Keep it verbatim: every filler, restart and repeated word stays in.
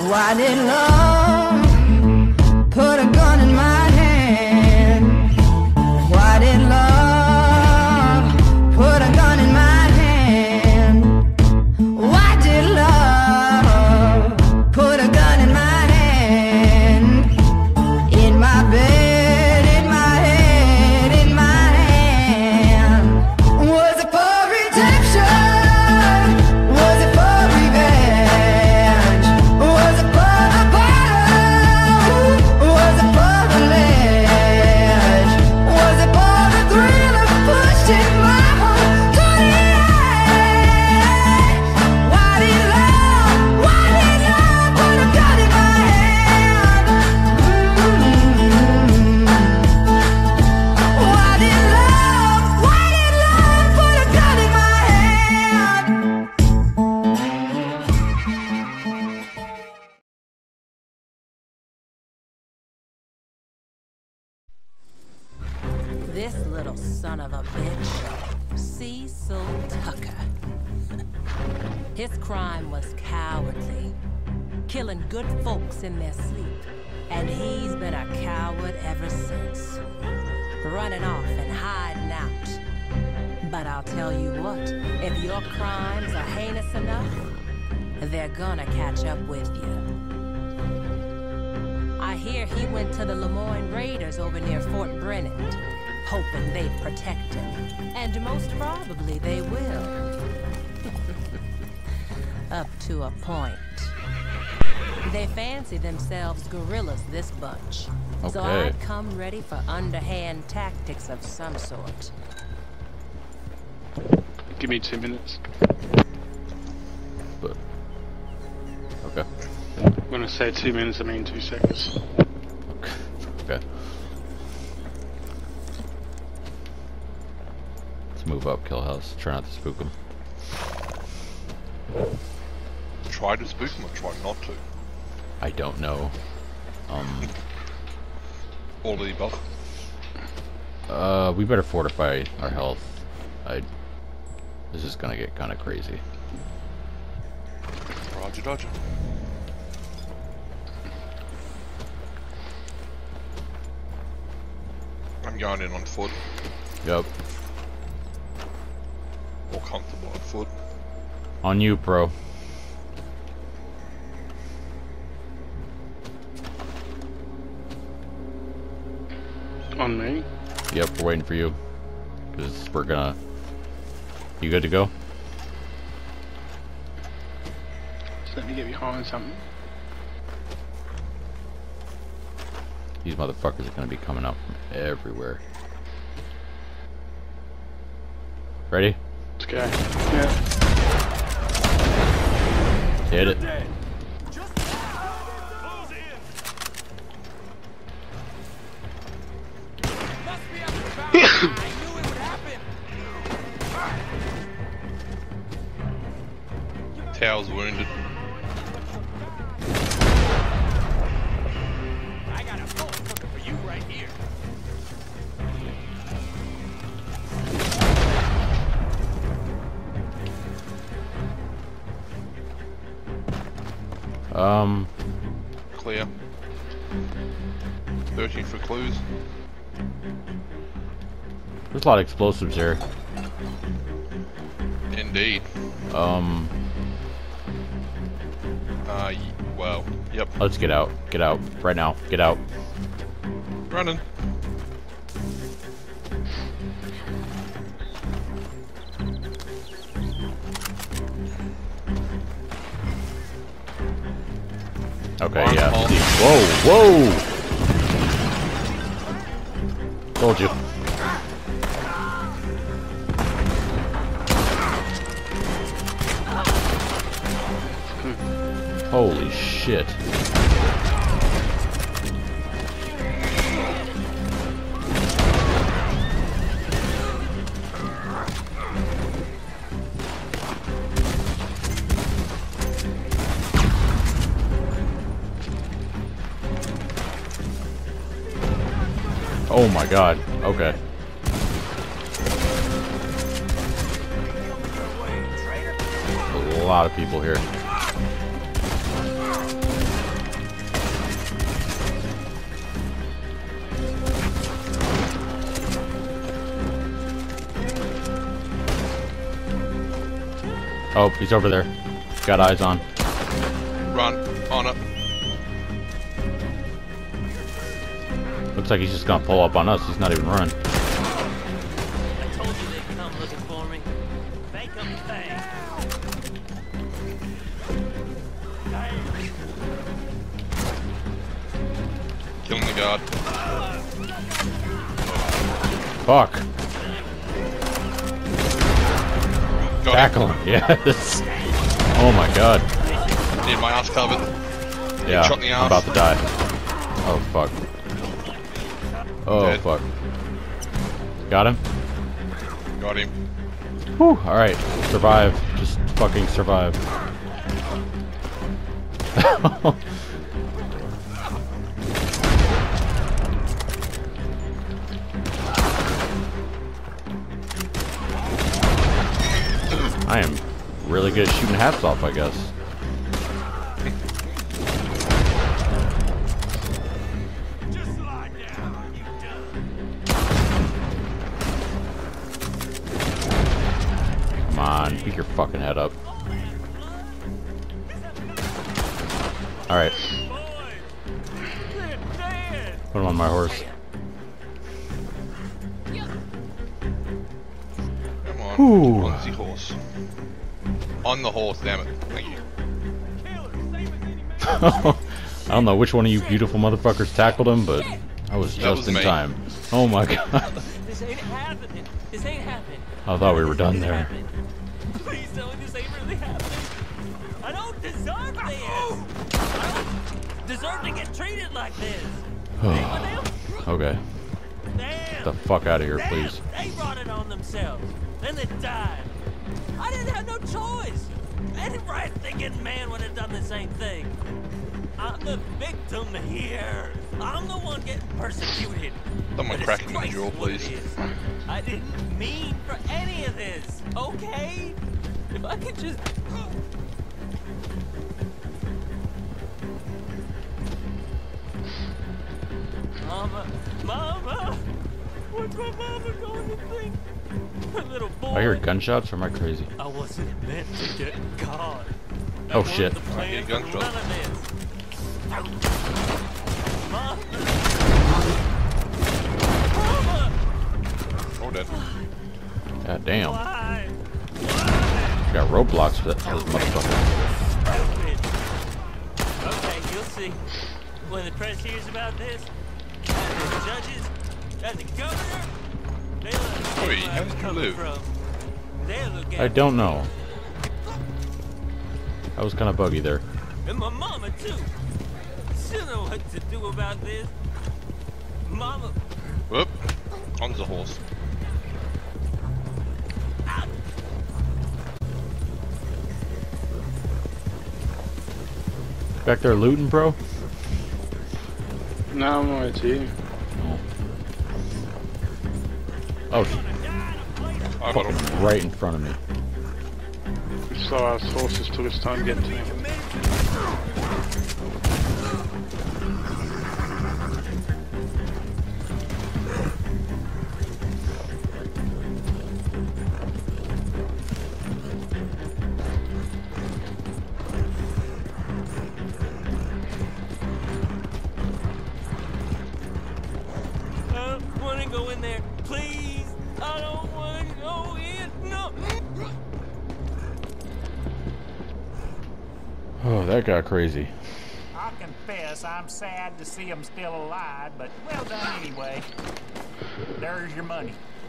Why did love put a gun in my hand? Why did love put a gun in my hand? Why did love put a gun in my hand? In my bed, in my head, in my hand. Was it for redemption? Was it for revenge? Was it for the bottom? Was it for the ledge? Was it for the thrill of pushing my heart to the edge? Why did love, why did love put a gun in my hand? Mm-hmm. Why did love, why did love put a gun in my hand? This little son of a bitch, Cecil Tucker. His crime was cowardly, killing good folks in their sleep, and he's been a coward ever since, running off and hiding out. But I'll tell you what, if your crimes are heinous enough, they're gonna catch up with you. I hear he went to the Lemoyne Raiders over near Fort Brennan, hoping they'd protect him. And most probably they will. Up to a point. They fancy themselves guerrillas, this bunch. Okay. So I'd come ready for underhand tactics of some sort. Give me two minutes. But okay. When I say two minutes, I mean two seconds. Okay. Let's move up, kill house. Try not to spook him. Try to spook him or try not to? I don't know. Um. All of the above. Uh, we better fortify our health. I. This is gonna get kind of crazy. Roger, dodger. I'm going in on foot. Yep. More comfortable on foot. On you, pro. On me? Yep, we're waiting for you. Because we're gonna... You good to go? Just let me get behind something. These motherfuckers are gonna be coming up from everywhere. Ready? Let's go. Yeah. Hit it. Tail's wounded. I got a bullet cooking for you right here. Um. Clear. Searching for clues. There's a lot of explosives here. Indeed. Um. Uh, y well, yep. Let's get out. Get out. Right now. Get out. Running. Okay, Arm yeah. pulse. Whoa, whoa! Told you. Holy shit. Oh my god. Okay. A lot of people here. Oh, he's over there. Got eyes on. Run. On it. Looks like he's just gonna pull up on us. He's not even running. I told you they'd come looking for me. Make them pay. Killing the guard. Fuck. Got Tackle him. Yes. Oh my god. him. Need my ass covered. Yeah. Shot in the I'm ass. about to die. Oh fuck. Oh Dead. fuck. Got him? Got him. Whew. Alright. Survive. Just fucking survive. I am really good at shooting hats off, I guess. Just lie down, you done. Come on, pick your fucking head up. Alright, They're dead. put him on my horse. Come on. Whew. On the horse. On the horse, damn it. Thank you. I don't know which one of you beautiful motherfuckers tackled him, but I was That just was in me. time. Oh my god. This ain't happening. This ain't happening. I thought we were done there. Please tell me this ain't really happening. I don't deserve this. I don't deserve to get treated like this. Anyone else? Okay, Damn. get the fuck out of here, Damn. please. They brought it on themselves. Then they died. I didn't have no choice. Any right-thinking man would have done the same thing. I'm the victim here. I'm the one getting persecuted. Someone But crack it's him in the jaw, Christ what it please. is. I didn't mean for any of this, okay? If I could just... Mama, Mama, what's my mama going to think? Her little boy. I hear gunshots, or am I crazy? I wasn't meant to get caught. That Oh, wasn't shit. the plan I hear for gunshots. none of this. Mama. Mama. Oh, dead. God damn. Why? Why? Got roadblocks for that for this motherfucker. Stupid. Okay, you'll see. When the press hears about this, and the judges, and the governor, they'll understand Oi, where how I'm did you coming live? from. They'll look at I don't know. That was kind of buggy there. And my mama, too. She'll know what to do about this. Mama. Whoop. On the horse. Back there looting, bro? No, I'm right here. Oh, I got him. right in front of me. So our horses took us time to get to him. I don't want to go in there. Please. I don't want to go in. No. Oh, that got crazy. I'll confess I'm sad to see him still alive, but well done anyway. There's your money.